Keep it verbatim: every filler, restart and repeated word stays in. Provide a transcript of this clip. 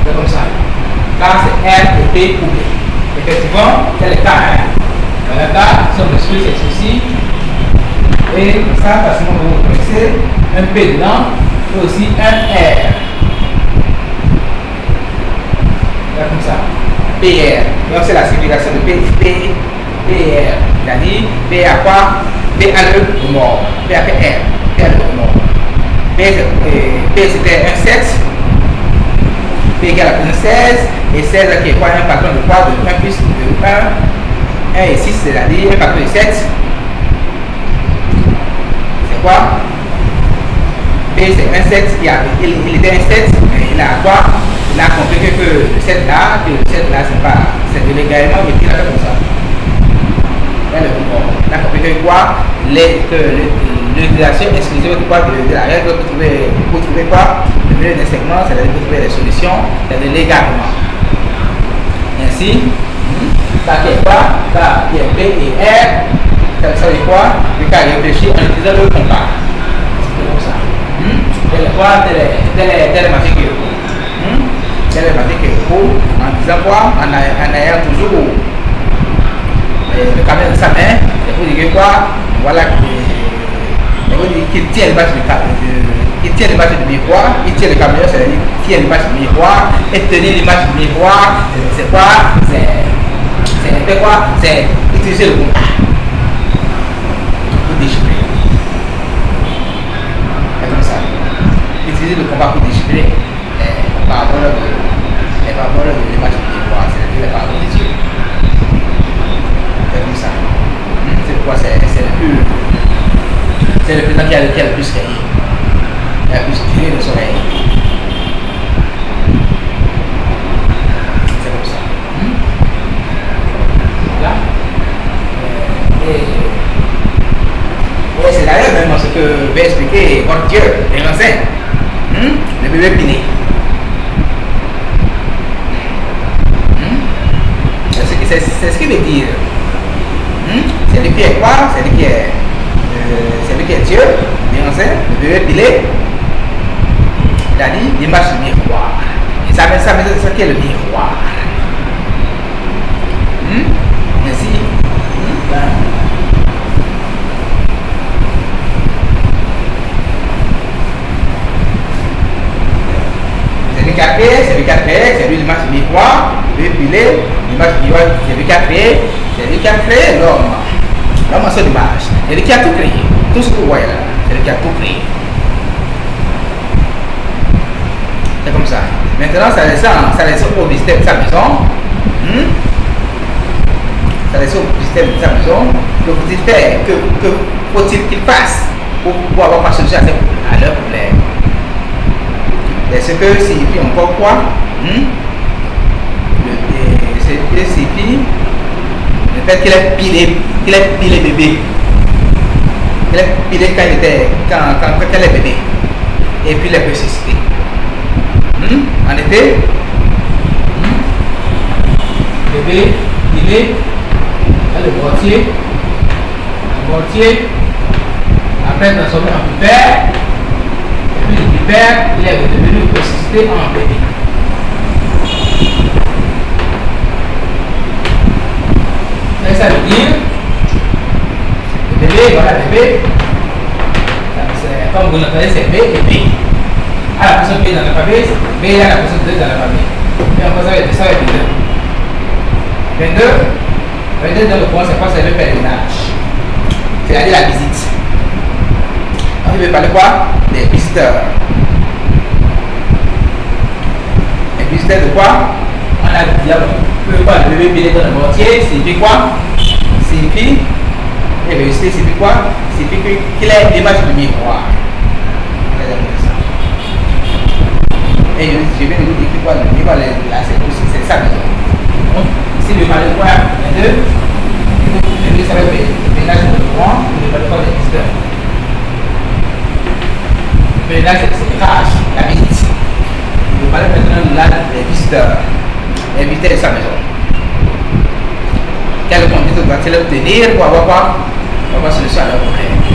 C'est comme ça. Là, c'est R et P couplés. Effectivement, quel est le cas? Dans le cas, si on exclut c'est ceci. Et ça, facilement, vous connaissez un P dedans et aussi un R. Là, comme ça. P R. Donc, c'est la signification de P, P, P R. C'est-à-dire, P à quoi? P à le mort. P à P R. P à le mort. P, P c'était un sept. P égale à seize. Et seize qui est quoi? Un patron de quoi? De un plus de un. un et six, c'est-à-dire un patron de sept. C'est quoi? P c'est un sept. Il, a, il, il était un sept. Il a quoi? Il a compris que le sept là, que le sept là, c'est pas. C'est de l'également, mais il a fait comme ça. Là, le il a compris que quoi? L'utilisation exclusive de quoi? De, de la règle pour trouver, pour trouver quoi? Le milieu d'un segment, c'est-à-dire pour trouver des solutions, c'est-à-dire légalement. Ainsi, ça qui est quoi? Ça qui est P et R, ça veut dire quoi? Le cas réfléchir en utilisant le compas. C'est comme ça. Tel est quoi? Tel est ma figure. Tel est ma figure. En disant quoi? En ayant toujours le camion de sa main, il faut dire quoi? Voilà, qu'il tient le match il tient le match du miroir, il tient le camion, c'est-à-dire qu'il tient le match du miroir, et tenir l'image du miroir, c'est quoi? C'est quoi? C'est utiliser le compas pour déchiffrer. C'est comme ça. Utiliser le compas pour déchiffrer les paroles de l'image du miroir, c'est-à-dire les paroles des yeux. C'est comme ça. C'est quoi? C'est le plus. C'est le président qui a, qui a le plus gagné. Il a le plus tiré de son règne. C'est comme ça. Hmm? Voilà. Et, et c'est d'ailleurs même ce que va expliquer votre Dieu, les anciens. Hmm? Le bébé piné. Hmm? C'est ce qu'il veut dire. Hmm? C'est lui qui est quoi? C'est lui qui est. C'est lui qui est Dieu, bien sûr, le bébé pilé. Il a dit l'image du miroir. Et ça veut dire ce qu'est le miroir. Hmm? Merci. Hmm? Ben. C'est lui qui a créé, c'est lui qui a créé, c'est lui l'image du miroir, le bébé pilé, l'image du miroir, c'est lui qui a créé, c'est lui qui a créé l'homme. L'homme a son image. C'est lui qui a tout créé. Tout ce que vous voyez là, c'est lui qui a tout créé. C'est comme ça. Maintenant, ça laisse, ça laisse au système de sa maison. Hmm? Ça laisse au système de sa maison. Que faut-il faire? Que, que faut-il qu'il fasse pour pouvoir avoir pas solution à leur problème? Est-ce que signifie encore quoi? Hmm? C'est que signifie le fait qu'il ait pilé, qu'il ait pilé bébé. Qu'il ait pilé quand il était, quand, quand, quand elle est bébé. Et puis il a ressuscité. Hmm? En effet, hmm? Bébé, pilé, le mortier, le mortier, après transformé en pipère, et puis le pipère, il est devenu ressuscité en bébé. Ça veut dire, le bébé, voilà le bébé, comme vous l'entendez, c'est B et B. À la position B dans l'alphabet, B à la position deux dans l'alphabet. Et on peut ça avec vingt-deux. vingt-deux, vingt-deux dans le point, c'est quoi? C'est le pèlerinage. C'est-à-dire la visite. On veut parler quoi? Des visiteurs. Les visiteurs de quoi? On a dit, le bébé pilé dans le mortier, signifie quoi? Signifie, et le réussite signifie quoi? Signifie qu'il est l'image du miroir. Et je viens de vous dire quoi? Le miroir, là, c'est ça. Donc, ici, le mal de quoi? Les deux, le deux, ça va être le ménage de droit, le mal de quoi? Les visiteurs. Le ménage, c'est l'âge, la visite. Je parle maintenant de l'âge des visiteurs. Inviter sa maison. Quelle conduite doit-il obtenir pour avoir quoi? Pour avoir solution à leur problème?